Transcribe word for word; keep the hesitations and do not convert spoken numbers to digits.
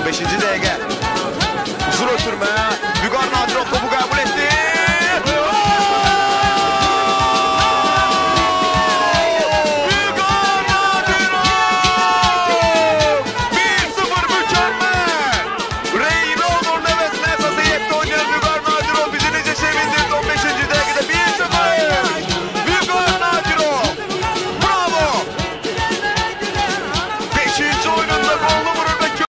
beşinci D G. Uzun ötürme. Bügar Nadirov topu qəbul